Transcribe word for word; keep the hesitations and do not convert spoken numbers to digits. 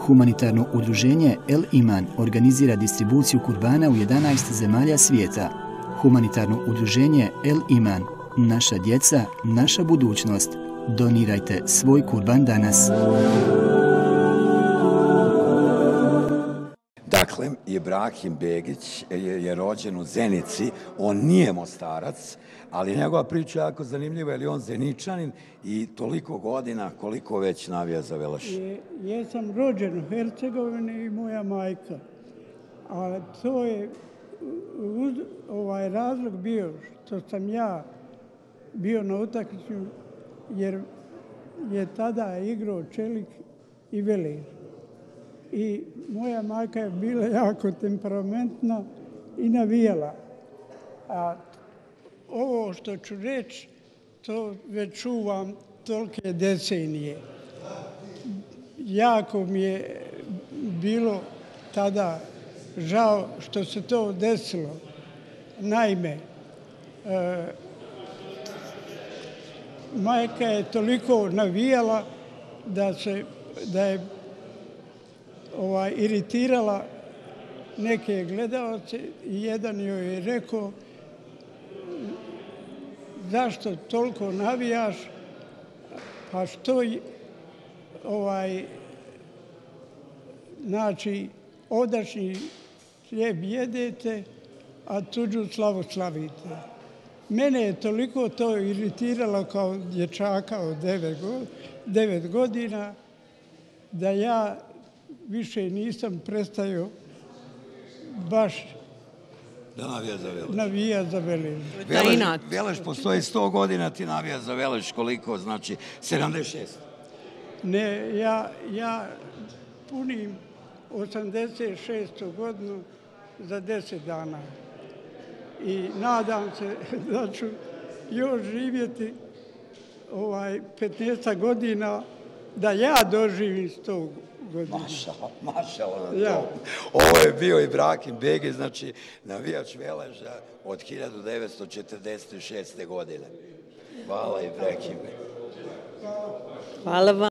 Humanitarno udruženje El Iman organizira distribuciju kurbana u jedanaest zemalja svijeta. Humanitarno udruženje El Iman, naša djeca, naša budućnost. Donirajte svoj kurban danas. Dakle, Ibrahim Begić je rođen u Zenici, on nije Mostarac, ali njegova priča je jako zanimljiva, jer je on Zeničanin i toliko godina koliko već navija za Veleš. Ja sam rođen u Hercegovini i moja majka, a to je ovaj razlog bio što sam ja bio na utakmici, jer je tada igrao Čelik i Veler. I moja majka je bila jako temperamentna i navijala. A ovo što ću reći, to već čuvam tolike decenije. Jako mi je bilo tada žao što se to desilo. Naime, e, majka je toliko navijala da, se, da je ovaj, iritirala neke gledalce i jedan joj je rekao zašto toliko navijaš, pa što ovaj, znači, odašnji hljeb jedete, a tuđu slavu slavite. Mene je toliko to iritiralo kao dječaka od devet godina, da ja više nisam prestao baš da navija za Veleš. Navija za Veleš. Veleš, Veleš postoji sto godina, ti navija za Veleš koliko, znači sedamdeset šest. Ne, ja, ja punim osamdeset šestu godinu za deset dana. I nadam se da ću još živjeti ovaj petnaest godina da ja doživim sto godina. Mašala, mašala na to. Ovo je bio Ibrahim Begić, znači navijač Veleža od hiljadu devetsto četrdeset šeste. godine. Hvala Ibrahime. Hvala vam.